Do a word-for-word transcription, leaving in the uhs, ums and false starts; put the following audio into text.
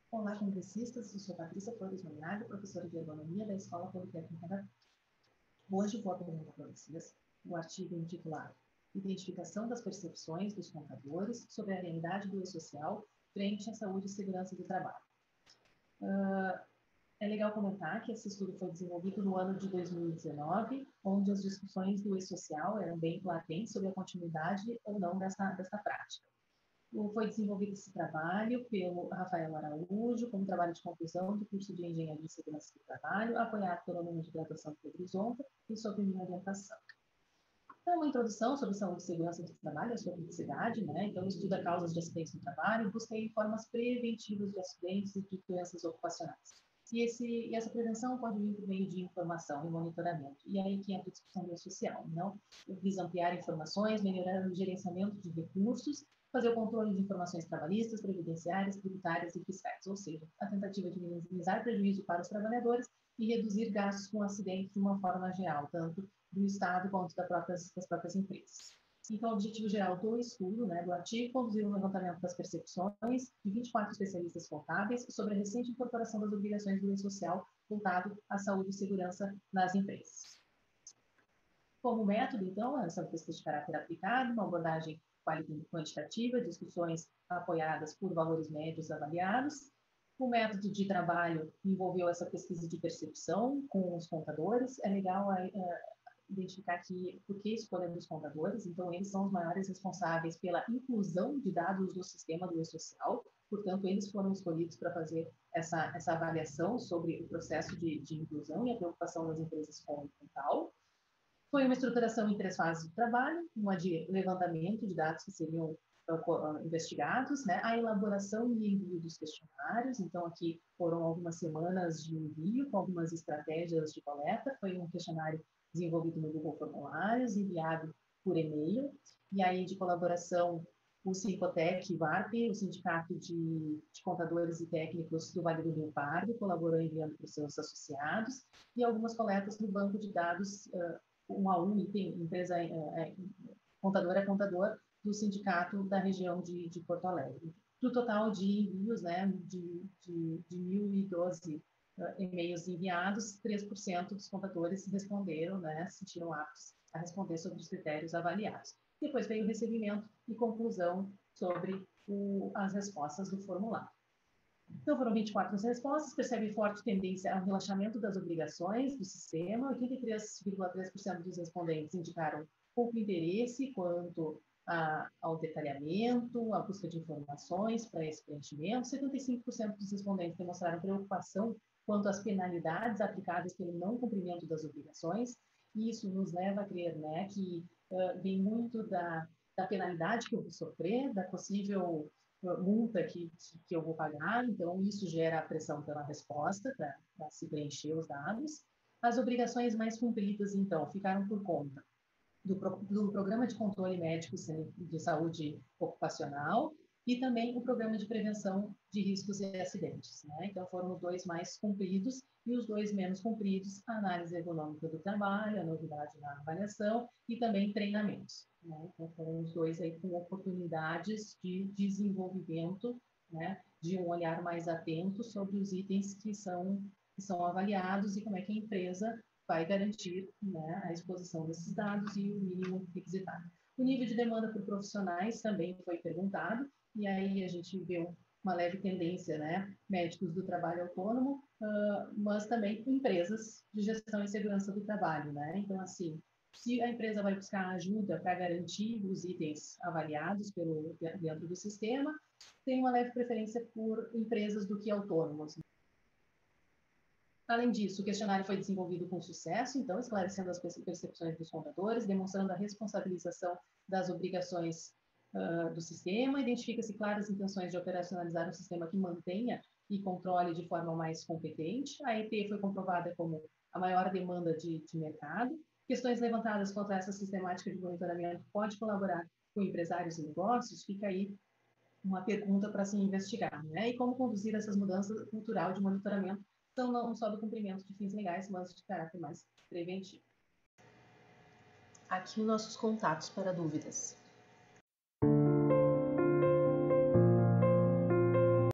Olá, congressistas, eu sou Patrícia Flores Monardo, professora de Ergonomia da Escola Politécnica da PUC. Hoje vou apresentar para vocês o artigo intitulado Identificação das percepções dos contadores sobre a realidade do e-social frente à saúde e segurança do trabalho. Uh, é legal comentar que esse estudo foi desenvolvido no ano de dois mil e dezenove, onde as discussões do e-social eram bem latentes sobre a continuidade ou não dessa, dessa prática. Foi desenvolvido esse trabalho pelo Rafael Araújo, como trabalho de conclusão do curso de Engenharia e Segurança do Trabalho, apoiado pelo aluno de graduação Pedro Zonta e sob minha orientação. Então, uma introdução sobre saúde e segurança do trabalho, a sua criticidade, né? Então, estuda causas de acidentes no trabalho e busca aí formas preventivas de acidentes e de doenças ocupacionais. E, esse, e essa prevenção pode vir por meio de informação e monitoramento. E aí que entra a discussão do social, não? Visa ampliar informações, melhorar o gerenciamento de recursos, fazer o controle de informações trabalhistas, previdenciárias, tributárias e fiscais, ou seja, a tentativa de minimizar prejuízo para os trabalhadores e reduzir gastos com acidentes de uma forma geral, tanto do Estado quanto das próprias, das próprias empresas. Então, o objetivo geral do estudo, né, do artigo, conduzir um levantamento das percepções de vinte e quatro especialistas contábeis sobre a recente incorporação das obrigações do e-social voltado à saúde e segurança nas empresas. Como método, então, essa pesquisa de caráter aplicado, uma abordagem quantitativa, discussões apoiadas por valores médios avaliados. O método de trabalho envolveu essa pesquisa de percepção com os contadores. É legal é, identificar aqui por que a escolha dos contadores. Então, eles são os maiores responsáveis pela inclusão de dados no sistema do e-social. Portanto, eles foram escolhidos para fazer essa, essa avaliação sobre o processo de, de inclusão e a preocupação das empresas com o tal. Foi uma estruturação em três fases de trabalho, uma de levantamento de dados que seriam uh, investigados, né, a elaboração e envio dos questionários, então aqui foram algumas semanas de envio com algumas estratégias de coleta, foi um questionário desenvolvido no Google Formulários, enviado por e-mail, e aí de colaboração o Sincotec e o ARP, o Sindicato de, de Contadores e Técnicos do Vale do Rio Pardo, colaborou enviando para os seus associados, e algumas coletas no banco de dados uh, um a um, tem empresa é, é, contador é contador do sindicato da região de, de Porto Alegre. Do total de envios, né, de, de, de mil e doze uh, e-mails enviados, três por cento dos contadores responderam, né, se sentiram aptos a responder sobre os critérios avaliados. Depois veio o recebimento e conclusão sobre o, as respostas do formulário. Então, foram vinte e quatro respostas, percebe forte tendência ao relaxamento das obrigações do sistema, oitenta e três vírgula três por cento dos respondentes indicaram pouco interesse quanto a, ao detalhamento, à busca de informações para esse preenchimento, setenta e cinco por cento dos respondentes demonstraram preocupação quanto às penalidades aplicadas pelo não cumprimento das obrigações, e isso nos leva a crer, né, que uh, vem muito da, da penalidade que eu vou sofrer, da possível multa que, que eu vou pagar, então isso gera pressão pela resposta para se preencher os dados. As obrigações mais cumpridas, então, ficaram por conta do, do Programa de Controle Médico de Saúde Ocupacional e também o Programa de Prevenção de Riscos e Acidentes, né? Então, foram os dois mais cumpridos e os dois menos cumpridos, a análise ergonômica do trabalho, a novidade na avaliação e também treinamentos, né? Então, foram os dois aí com oportunidades de desenvolvimento, né, de um olhar mais atento sobre os itens que são, que são avaliados e como é que a empresa vai garantir, né, a exposição desses dados e o mínimo requisitado. O nível de demanda por profissionais também foi perguntado, e aí a gente vê uma leve tendência, né, médicos do trabalho autônomo, uh, mas também empresas de gestão e segurança do trabalho, né? Então, assim, se a empresa vai buscar ajuda para garantir os itens avaliados pelo, dentro do sistema, tem uma leve preferência por empresas do que autônomos. Além disso, o questionário foi desenvolvido com sucesso, então, esclarecendo as percepções dos contadores, demonstrando a responsabilização das obrigações uh, do sistema, identifica-se claras intenções de operacionalizar um sistema que mantenha e controle de forma mais competente. A E T foi comprovada como a maior demanda de, de mercado. Questões levantadas contra essa sistemática de monitoramento pode colaborar com empresários e negócios? Fica aí uma pergunta para se investigar, né? E como conduzir essas mudanças cultural de monitoramento, então não só do cumprimento de fins legais, mas de caráter mais preventivo. Aqui os nossos contatos para dúvidas.